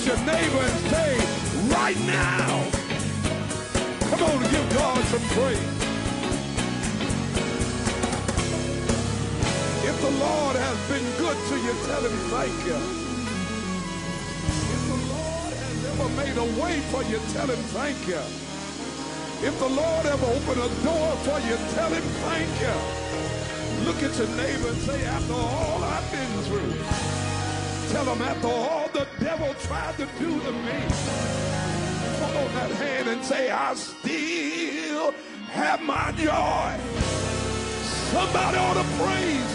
at your neighbor and say, right now. Come on and give God some praise. If the Lord has been good to you, tell him thank you. If the Lord has ever made a way for you, tell him thank you. If the Lord ever opened a door for you, tell him thank you. Look at your neighbor and say, after all I've been through, tell him after all the devil tried to do to me, hold on that hand and say, I still have my joy. Somebody ought to praise